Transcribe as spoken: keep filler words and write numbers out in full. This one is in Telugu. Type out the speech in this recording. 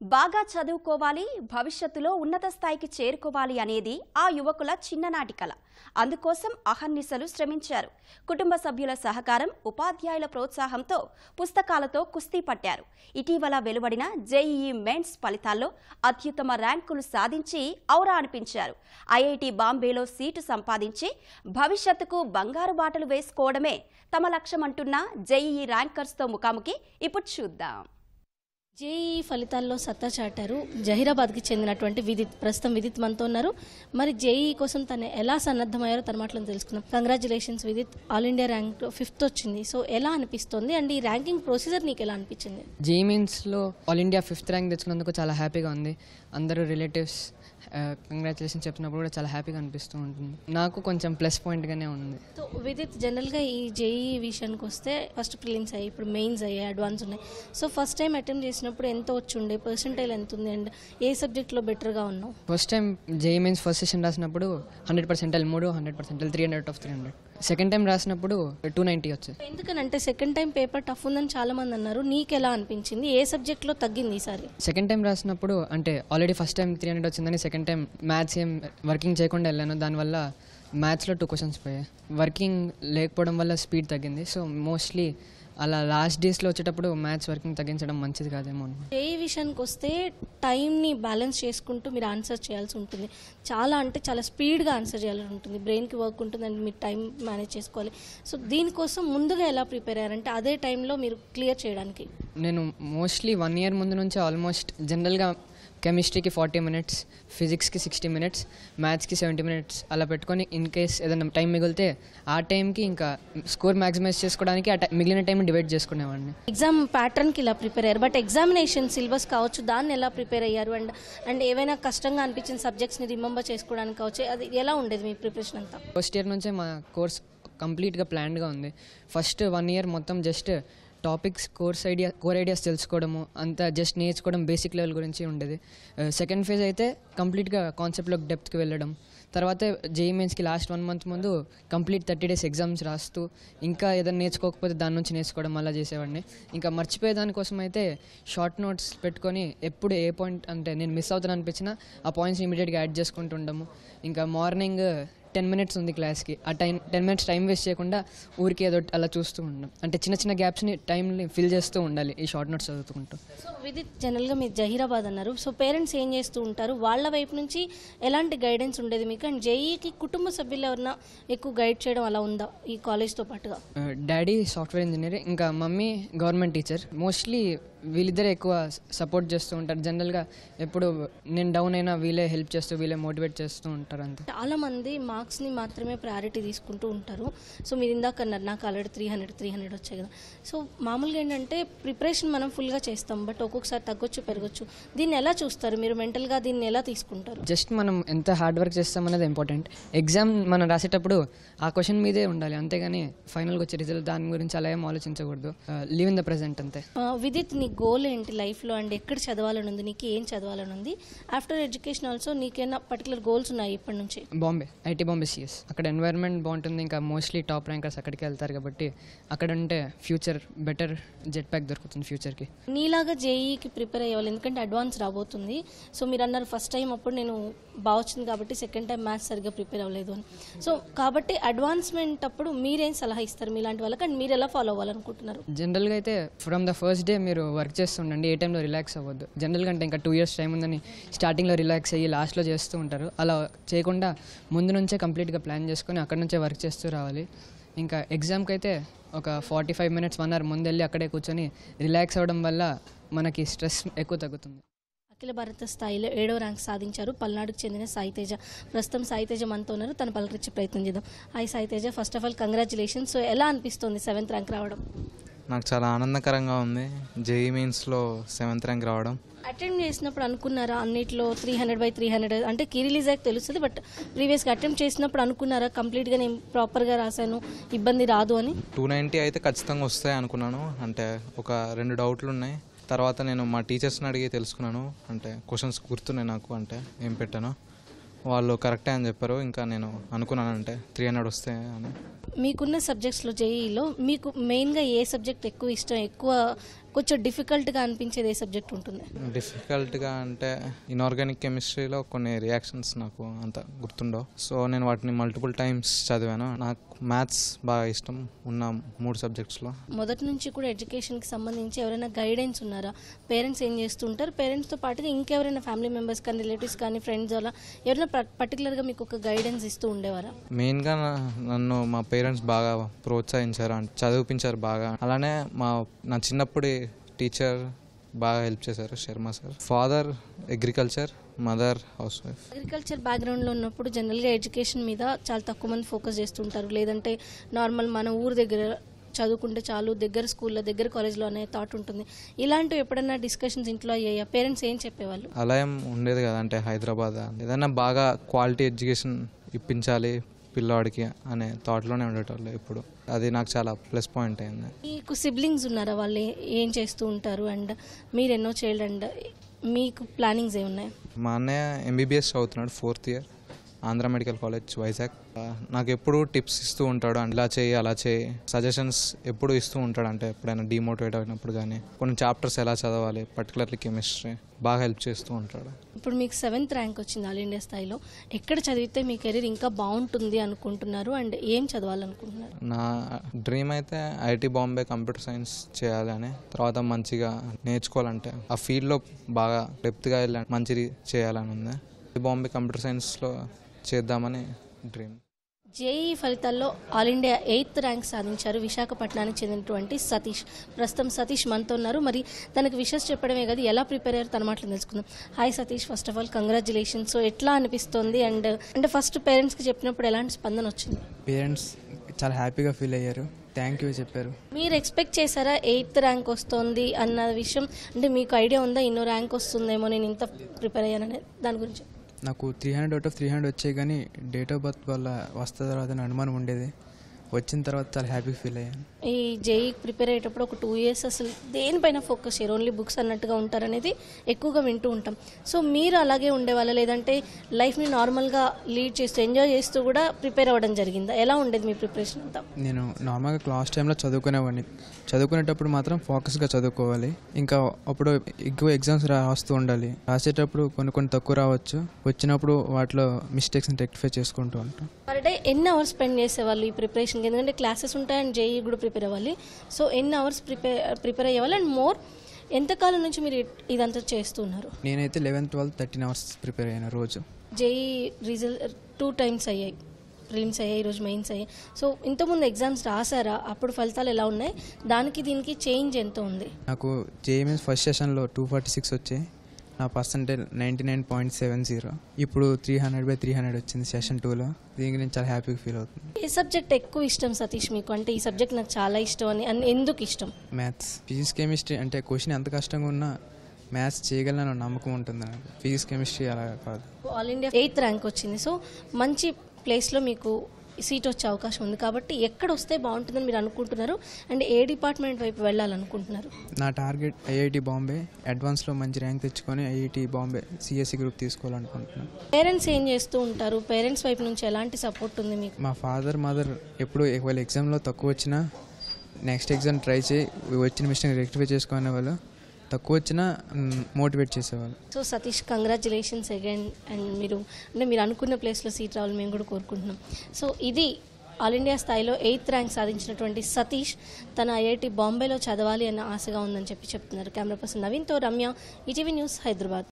బాగా చదువుకోవాలి, భవిష్యత్తులో ఉన్నత స్థాయికి చేరుకోవాలి అనేది ఆ యువకుల చిన్ననాటి కల. అందుకోసం అహర్నిశలు శ్రమించారు. కుటుంబ సభ్యుల సహకారం, ఉపాధ్యాయుల ప్రోత్సాహంతో పుస్తకాలతో కుస్తీ పట్టారు. ఇటీవల వెలువడిన జేఈఈ మెయిన్స్ ఫలితాల్లో అత్యుత్తమ ర్యాంకులు సాధించి ఔరా అనిపించారు. ఐఐటి బాంబేలో సీటు సంపాదించి భవిష్యత్తుకు బంగారు బాటలు వేసుకోవడమే తమ లక్ష్యమంటున్న జేఈఈ ర్యాంకర్స్తో ముఖాముఖి ఇప్పుడు చూద్దాం. జేఈఈ ఫలితాల్లో సత్తా చాటారు జహీరాబాద్కి చెందినటువంటి విదిత్. ప్రస్తుతం విదిత్ మనతో ఉన్నారు. మరి జేఈఈ కోసం తను ఎలా సన్నద్ధమయ్యారో తన మాటలను తెలుసుకుందాం. Congratulations Vidit, all India rank fifth వచ్చింది. సో ఎలా అనిపిస్తుంది అండ్ ఈ ర్యాంకింగ్ ప్రొసీజర్ నీకు ఎలా అనిపించింది? జేఈఈ మెయిన్స్లో ఆల్ ఇండియా ఫిఫ్త్ ర్యాంక్ తెచ్చుకున్నందుకు చాలా హ్యాపీగా ఉంది. అందరూ రిలేటివ్స్ కంగ్రాచులేషన్స్ చెప్తున్నప్పుడు కూడా చాలా హ్యాపీగా అనిపిస్తూ ఉంటుంది. నాకు కొంచెం ప్లస్ పాయింట్గానే ఉంది. సో విదిత్, జనరల్గా ఈ జేఈఈ విషయానికి వస్తే ఫస్ట్ ప్రిలిమ్స్ అయ్యాయి, ఇప్పుడు మెయిన్స్ అయ్యాయి, అడ్వాన్స్ ఉన్నాయి. సో ఫస్ట్ టైం అటెంప్ట్ చేసినప్పుడు ఎంత వచ్చి ఉండే, పర్సెంటైల్ ఎంత ఉంది అండ్ ఏ సబ్జెక్ట్లో బెటర్గా ఉన్నావు? First time JEE mains first session రాసినప్పుడు హండ్రెడ్ పర్సెంటైల్ మూడు hundred percentile three hundred of three hundred second time రాసినప్పుడు టూ నైంటీ వచ్చాయి. ఎందుకనంటే సెకండ్ టైం పేపర్ టఫ్ ఉందని చాలా మంది అన్నారు. నీకు ఎలా అనిపించింది? ఏ సబ్జెక్ట్లో తగ్గింది ఈసారి? సెకండ్ టైం రాసినప్పుడు అంటే already first time three hundred వచ్చిందని సెకండ్ టైం మ్యాథ్స్ ఏం వర్కింగ్ చేయకుండా వెళ్ళాను. దానివల్ల మ్యాథ్స్లో టూ క్వశ్చన్స్ పోయాయి. వర్కింగ్ లేకపోవడం వల్ల స్పీడ్ తగ్గింది. సో మోస్ట్లీ అలా లాస్ట్ డేస్లో వచ్చేటప్పుడు మ్యాథ్స్ వర్కింగ్ తగ్గించడం మంచిది కాదేమో. ఏ విషయానికి వస్తే టైంని బ్యాలెన్స్ చేసుకుంటూ మీరు ఆన్సర్ చేయాల్సి ఉంటుంది. చాలా అంటే చాలా స్పీడ్గా ఆన్సర్ చేయాల్సి ఉంటుంది. బ్రెయిన్కి వర్క్ ఉంటుంది అండ్ మీరు టైం మేనేజ్ చేసుకోవాలి. సో దీనికోసం ముందుగా ఎలా ప్రిపేర్ అయ్యారంటే అదే టైంలో మీరు క్లియర్ చేయడానికి? నేను మోస్ట్లీ వన్ ఇయర్ ముందు నుంచి ఆల్మోస్ట్ జనరల్గా కెమిస్ట్రీకి ఫార్టీ మినిట్స్, ఫిజిక్స్కి సిక్స్టీ మినిట్స్, మ్యాథ్స్కి సెవెంటీ మినిట్స్ అలా పెట్టుకొని ఇన్ కేస్ ఏదైనా టైం మిగిలితే ఆ టైంకి ఇంకా స్కోర్ మ్యాక్సిమైజ్ చేసుకోవడానికి ఆ మిగిలిన టైం డివైడ్ చేసుకునేవాడిని. ఎగ్జామ్ ప్యాటర్న్కి ఇలా ప్రిపేర్ అయ్యారు, బట్ ఎగ్జామినేషన్ సిలబస్ కావచ్చు దాన్ని ఎలా ప్రిపేర్ అయ్యారు అండ్ అండ్ ఏవైనా కష్టంగా అనిపించిన సబ్జెక్ట్స్ని రిమెంబర్ చేసుకోవడానికి కావచ్చు, అది ఎలా ఉండేది మీ ప్రిపరేషన్ అంతా? ఫస్ట్ ఇయర్ నుంచే మా కోర్స్ కంప్లీట్గా ప్లాన్డ్గా ఉంది. ఫస్ట్ వన్ ఇయర్ మొత్తం just topics, course idea core ideas తెలుసుకోవడము, అంతా జస్ట్ నేర్చుకోవడం, బేసిక్ లెవెల్ గురించి ఉండేది. సెకండ్ ఫేజ్ అయితే కంప్లీట్గా కాన్సెప్ట్లోకి డెప్త్కి వెళ్ళడం. తర్వాత జేఈఈ మెయిన్స్కి లాస్ట్ వన్ మంత్ ముందు కంప్లీట్ థర్టీ డేస్ ఎగ్జామ్స్ రాస్తూ ఇంకా ఏదైనా నేర్చుకోకపోతే దాని నుంచి నేర్చుకోవడం అలా చేసేవాడిని. ఇంకా మర్చిపోయే దానికోసం అయితే షార్ట్ నోట్స్ పెట్టుకొని ఎప్పుడు ఏ పాయింట్ అంటే నేను మిస్ అవుతాను అనిపించినా ఆ పాయింట్స్ ఇమీడియట్గా యాడ్ చేసుకుంటూ ఉండము. ఇంకా మార్నింగ్ టెన్ మినిట్స్ ఉంది క్లాస్కి, ఆ time ten minutes time waste చేయకుండా ఊరికి ఏదో అలా చూస్తూ ఉండం. అంటే చిన్న చిన్న గ్యాప్స్ని టైంని ఫిల్ చేస్తూ ఉండాలి ఈ షార్ట్ నోట్స్ చదువుకుంటూ. సో విదిత్, జనరల్గా మీరు జహీరాబాద్ అన్నారు. సో పేరెంట్స్ ఏం చేస్తూ ఉంటారు? వాళ్ళ వైపు నుంచి ఎలాంటి గైడెన్స్ ఉండేది మీకు? అండ్ జేఈకి కుటుంబ సభ్యులు ఎవరన్నా ఎక్కువ గైడ్ చేయడం అలా ఉందా ఈ కాలేజ్తో పాటుగా? డాడీ సాఫ్ట్వేర్ ఇంజనీర్, ఇంకా మమ్మీ గవర్నమెంట్ టీచర్. మోస్ట్లీ వీళ్ళిద్దరే ఎక్కువ సపోర్ట్ చేస్తూ ఉంటారు. జనరల్గా ఎప్పుడు నేను డౌన్ అయినా వీళ్ళే హెల్ప్ చేస్తూ వీళ్ళే మోటివేట్ చేస్తూ ఉంటారు. అంతే. చాలామంది మార్క్స్ని మాత్రమే ప్రయారిటీ తీసుకుంటూ ఉంటారు. సో మీరు ఇందాక అన్నారు నాకు already three hundred three hundred వచ్చాయి కదా. సో మామూలుగా ఏంటంటే ప్రిపరేషన్ మనం ఫుల్గా చేస్తాం, బట్ ఒక్కొక్కసారి తగ్గొచ్చు పెరగచ్చు. దీన్ని ఎలా చూస్తారు మీరు? మెంటల్గా దీన్ని ఎలా తీసుకుంటారు? జస్ట్ మనం ఎంత హార్డ్ వర్క్ చేస్తాం అనేది ఇంపార్టెంట్. ఎగ్జామ్ మనం రాసేటప్పుడు ఆ క్వశ్చన్ మీదే ఉండాలి, అంతేగాని ఫైనల్గా వచ్చే రిజల్ట్ దాని గురించి అలా ఏం ఆలోచించకూడదు. లివ్ ఇన్ ద ప్రెజెంట్ అంతే. విదిత్, నీ గోల్ ఏంటి లైఫ్లో అండ్ ఎక్కడ చదవాలని ఉంది నీకు? ఏం చదవాలని ఉంది? ఆఫ్టర్ ఎడ్యుకేషన్ ఆల్సో నీకేనా పర్టికులర్ గోల్స్ ఉన్నాయి ఇప్పటి నుంచి? Bombay, IT Bombay CS. అక్కడ ఎన్వైర్న్మెంట్ బాగుంటుంది, ఇంకా మోస్ట్లీ టాప్ ర్యాంకర్స్ అక్కడికి వెళ్తారు కాబట్టి అక్కడ ఉంటే ఫ్యూచర్ బెటర్ జెట్ ప్యాక్ దొరుకుతుంది ఫ్యూచర్కి. నీలాగా జేఈకి ప్రిపేర్ అయ్యేవాళ్ళు, ఎందుకంటే అడ్వాన్స్ రాబోతుంది. సో మీరు అన్నారు ఫస్ట్ టైం అప్పుడు నేను బాగా వచ్చింది కాబట్టి సెకండ్ టైం మ్యాథ్స్ సరిగ్గా ప్రిపేర్ అవ్వలేదు అని. సో కాబట్టి అడ్వాన్స్మెంట్ అప్పుడు మీరేం సలహా ఇస్తారు మీలాంటి వాళ్ళకి అండ్ మీరు ఎలా ఫాలో అవ్వాలనుకుంటున్నారు? జనరల్గా అయితే ఫ్రమ్ ద ఫస్ట్ డే మీరు వర్క్ చేస్తుండండి, ఏ టైంలో రిలాక్స్ అవ్వద్దు. జనరల్గా అంటే ఇంకా టూ ఇయర్స్ టైం ఉందని స్టార్టింగ్లో రిలాక్స్ అయ్యి లాస్ట్లో చేస్తూ ఉంటారు. అలా చేయకుండా ముందు నుంచే కంప్లీట్గా ప్లాన్ చేసుకొని అక్కడ నుంచే వర్క్ చేస్తూ రావాలి. ఇంకా ఎగ్జామ్కి అయితే ఒక forty five minutes one hour ముందు వెళ్ళి అక్కడే కూర్చొని రిలాక్స్ అవ్వడం వల్ల మనకి స్ట్రెస్ ఎక్కువ తగ్గుతుంది. అఖిల భారత స్థాయిలో ఏడో ర్యాంక్ సాధించారు పల్నాడుకు చెందిన సాయితేజ. ప్రస్తుతం సాయితేజ మనతో ఉన్నారు, తను పలకరించే ప్రయత్నం చేద్దాం. Hi Saiteja, first of all congratulations. So ఎలా అనిపిస్తుంది సెవెంత్ ర్యాంక్ రావడం? నాకు చాలా ఆనందకరంగా ఉంది జేఈఈ మెయిన్స్లో సెవెంత్ ర్యాంక్ రావడం. అటెంప్ట్ చేసినప్పుడు అనుకున్నారా అన్నిట్లో three hundred by three hundred అంటే కీ రిలీజ్ అయితే తెలుస్తుంది, బట్ ప్రీవియస్గా అటెంప్ట్ చేసినప్పుడు అనుకున్నారా కంప్లీట్గా నేను ప్రాపర్గా రాశాను, ఇబ్బంది రాదు అని? టూ నైంటీ అయితే ఖచ్చితంగా వస్తాయి అనుకున్నాను. అంటే ఒక రెండు డౌట్లు ఉన్నాయి. తర్వాత నేను మా టీచర్స్ని అడిగి తెలుసుకున్నాను. అంటే క్వశ్చన్స్ గుర్తున్నాయి నాకు, అంటే ఏం పెట్టానో వాళ్ళు కరెక్టే అని చెప్పారు. ఇంకా నేను అనుకున్నాను అంటే త్రీ హండ్రెడ్ వస్తాయి అని. మీకున్న సబ్జెక్ట్స్లో జేఈలో మీకు మెయిన్గా ఏ సబ్జెక్ట్ ఎక్కువ ఇష్టం, ఎక్కువ కొంచెం డిఫికల్ట్గా అనిపించేది ఏ సబ్జెక్ట్ ఉంటుంది? డిఫికల్ట్గా అంటే ఇన్ఆర్గానిక్ కెమిస్ట్రీలో కొన్ని రియాక్షన్స్ నాకు అంత గుర్తుండవు, సో నేను వాటిని మల్టిపుల్ టైమ్స్ చదివాను. నాకు మ్యాథ్స్ బాగా ఇష్టం ఉన్న మూడు సబ్జెక్ట్స్లో. మొదటి నుంచి కూడా ఎడ్యుకేషన్కి సంబంధించి ఎవరైనా గైడెన్స్ ఉన్నారా? పేరెంట్స్ ఏం చేస్తుంటారు, పేరెంట్స్తో పాటుగా ఇంకెవరైనా ఫ్యామిలీ మెంబర్స్ కానీ రిలేటివ్స్ కానీ ఫ్రెండ్స్ అలా ఎవరైనా పర్టికులర్గా మీకు ఒక గైడెన్స్ ఇస్తూ ఉండేవారా? మెయిన్గా నన్ను మా పేరెంట్స్ బాగా ప్రోత్సహించారు, అంటే చదివించారు బాగా. అలానే మా నా చిన్నప్పుడు టీచర్ బాగా హెల్ప్ చేశారు, Sharma sir. Father agriculture, mother housewife. Agriculture బ్యాక్గ్రౌండ్లో ఉన్నప్పుడు జనరల్గా ఎడ్యుకేషన్ మీద చాలా తక్కువ మంది ఫోకస్ చేస్తుంటారు, లేదంటే నార్మల్ మన ఊరు దగ్గర చదువుకుంటే చాలు, దగ్గర స్కూల్లో దగ్గర కాలేజ్లో అనే థాట్ ఉంటుంది. ఇలాంటివి ఎప్పుడైనా డిస్కషన్స్ ఇంట్లో అయ్యాయా? పేరెంట్స్ ఏం చెప్పేవాళ్ళు? అలా ఏం ఉండేది కదా, అంటే హైదరాబాద్ ఏదైనా బాగా క్వాలిటీ ఎడ్యుకేషన్ ఇప్పించాలి పిల్లవాడికి అనే థాట్లోనే ఉండేటోళ్ళు ఇప్పుడు. అది నాకు చాలా ప్లస్ పాయింట్ అయింది. మీకు సిబ్లింగ్స్ ఉన్నారా? వాళ్ళు ఏం చేస్తూ ఉంటారు? అండ్ మీరు ఎన్నో చైల్డ్ అండ్ మీకు ప్లానింగ్స్ ఏమున్నాయి? మా అన్నయ్య ఎంబీబీఎస్ చదువుతున్నాడు, fourth year, Andhra medical college Vizag. నాకు ఎప్పుడు టిప్స్ ఇస్తూ ఉంటాడు, ఇలా చేయి అలా చేయి, సజెషన్స్ ఎప్పుడు ఇస్తూ ఉంటాడు. అంటే ఎప్పుడైనా డిమోటివేట్ అయినప్పుడు కానీ కొన్ని చాప్టర్స్ ఎలా చదవాలి, పర్టికులర్లీ కెమిస్ట్రీ బాగా హెల్ప్ చేస్తూ ఉంటాడు. ఇప్పుడు మీకు సెవెంత్ ర్యాంక్ వచ్చింది ఆల్ ఇండియా స్థాయిలో. ఎక్కడ చదివితే మీ కెరీర్ ఇంకా బాగుంటుంది అనుకుంటున్నారు అండ్ ఏం చదవాలనుకుంటున్నారు? నా డ్రీమ్ అయితే ఐఐటి బాంబే కంప్యూటర్ సైన్స్ చేయాలని, తర్వాత మంచిగా నేర్చుకోవాలంటే ఆ ఫీల్డ్లో బాగా డెప్త్గా వెళ్ళి మంచిది చేయాలని ఉంది. బాంబే కంప్యూటర్ సైన్స్లో చేద్దామని డ్రీమ్. జేఈ ఫలితాల్లో ఆల్ ఇండియా ఎయిత్ ర్యాంక్ సాధించారు విశాఖపట్నానికి చెందినటువంటి సతీష్. ప్రస్తుతం సతీష్ మనతో ఉన్నారు. మరి తనకు విషెస్ చెప్పడమే కదా, ఎలా ప్రిపేర్ అయ్యారు తన మాటలు తెలుసుకుందాం. Hi Satish, first of all congratulations. So ఎట్లా అనిపిస్తుంది అండ్ అంటే ఫస్ట్ పేరెంట్స్కి చెప్పినప్పుడు ఎలాంటి స్పందన వచ్చింది? పేరెంట్స్ చాలా హ్యాపీగా ఫీల్ అయ్యారు, థ్యాంక్ యూ చెప్పారు. మీరు ఎక్స్పెక్ట్ చేశారా ఎయిత్ ర్యాంక్ వస్తుంది అన్న విషయం? అంటే మీకు ఐడియా ఉందా ఇన్నో ర్యాంక్ వస్తుందేమో, నేను ఇంత ప్రిపేర్ అయ్యాననే దాని గురించి? నాకు three hundred out of three hundred వచ్చాయి, కానీ డేట్ ఆఫ్ బర్త్ వల్ల వస్తుంది తర్వాత అనుమానం ఉండేది. వచ్చిన తర్వాత చాలా హ్యాపీ ఫీల్ అయ్యాను. ఈ జేఈ ప్రిపేర్ అయ్యేటప్పుడు ఒక టూ ఇయర్స్ అసలు దేనిపైన ఫోకస్ చేయరు, ఓన్లీ బుక్స్ అన్నట్టుగా ఉంటారనేది ఎక్కువగా వింటూ ఉంటాం. సో మీరు అలాగే ఉండేవాళ్ళ, లేదంటే లైఫ్ని నార్మల్గా లీడ్ చేస్తూ ఎంజాయ్ చేస్తూ కూడా ప్రిపేర్ అవ్వడం జరిగిందా? ఎలా ఉండేది మీ ప్రిపరేషన్ అంతా? నేను నార్మల్గా క్లాస్ టైంలో చదువుకునేవాడిని. చదువుకునేటప్పుడు మాత్రం ఫోకస్గా చదువుకోవాలి, ఇంకా అప్పుడు ఎక్కువ ఎగ్జామ్స్ రాస్తూ ఉండాలి. రాసేటప్పుడు కొన్ని కొన్ని తక్కువ రావచ్చు, వచ్చినప్పుడు వాటిలో మిస్టేక్స్ని రెక్టిఫై చేసుకుంటూ ఉంటాం. పర్ డే ఎన్ని అవర్స్ స్పెండ్ చేసేవాళ్ళు ఈ ప్రిపరేషన్కి? ఎందుకంటే క్లాసెస్ ఉంటాయి అండ్ జేఈ కూడా ప్రిపేర్ అవ్వాలి. సో ఎన్ని అవర్స్ ప్రిపేర్ ప్రిపేర్ అయ్యేవాళ్ళు అండ్ మోర్ ఎంతకాలం నుంచి మీరు ఇదంతా చేస్తున్నారు? నేనైతే eleven twelve thirteen hours prepare అయ్యాను రోజు. జేఈ రిజల్ట్ టూ టైమ్స్ అయ్యాయి, ప్రిలిమ్స్ అయ్యాయి, ఈరోజు మెయిన్స్ అయ్యాయి. సో ఇంతకుముందు ఎగ్జామ్స్ రాసారా? అప్పుడు ఫలితాలు ఎలా ఉన్నాయి? దానికి దీనికి చేంజ్ ఎంత ఉంది? నాకు జేఈ మీన్స్ ఫస్ట్ సెషన్లో టూ ఫార్టీ సిక్స్ వచ్చాయి, నా percentage ninety nine point seven zero. ఇప్పుడు three hundred by three hundred వచ్చింది సెషన్ టూలో. దీనికి నేను చాలా హ్యాపీగా ఫీల్ అవుతుంది. ఏ సబ్జెక్ట్ ఎక్కువ ఇష్టం సతీష్ మీకు? అంటే ఈ సబ్జెక్ట్ నాకు చాలా ఇష్టం అని అని ఎందుకు ఇష్టం? మ్యాథ్స్. ఫిజిక్స్ కెమిస్ట్రీ అంటే క్వశ్చన్ ఎంత కష్టంగా ఉన్నా మ్యాథ్స్ చేయగలన నమ్మకం ఉంటుంది నాకు. ఫిజిక్స్ కెమిస్ట్రీ అలా కాదు. ఆల్ ఇండియా ఎయిత్ ర్యాంక్ వచ్చింది, సో మంచి ప్లేస్లో మీకు సీట్ వచ్చే అవకాశం ఉంది. కాబట్టి ఎక్కడ వస్తే బాగుంటుందని మీరు అనుకుంటున్నారు అండ్ ఏ డిపార్ట్మెంట్ వైపు వెళ్ళాలనుకుంటున్నారు? నా టార్గెట్ ఐఐటి బాంబే, అడ్వాన్స్లో మంచి ర్యాంక్ తెచ్చుకొని ఐఐటి బాంబే సిఎస్సి గ్రూప్ తీసుకోవాలనుకుంటున్నాను. పేరెంట్స్ ఏం చేస్తూ ఉంటారు? పేరెంట్స్ వైపు నుంచి ఎలాంటి సపోర్ట్ ఉంది మీకు? మా ఫాదర్ మదర్ ఎప్పుడు ఒకవేళ ఎగ్జామ్లో తక్కువ వచ్చినా నెక్స్ట్ ఎగ్జామ్ ట్రై చేయి, వచ్చిన మిస్టేక్ రెక్టిఫై చేసుకునే వాళ్ళు, తక్కువ వచ్చినా మోటివేట్ చేసేవాళ్ళు. So Satish, congratulations again. And మీరు అంటే మీరు అనుకున్న ప్లేస్లో సీట్ రావాలని మేము కూడా కోరుకుంటున్నాం. సో ఇది ఆల్ ఇండియా స్థాయిలో ఎయిత్ ర్యాంక్ సాధించినటువంటి సతీష్. తన ఐఐటి బాంబేలో చదవాలి అన్న ఆశగా ఉందని చెప్పి చెప్తున్నారు. కెమెరా పర్సన్ నవీన్తో రమ్య, ఈటీవీ న్యూస్, హైదరాబాద్.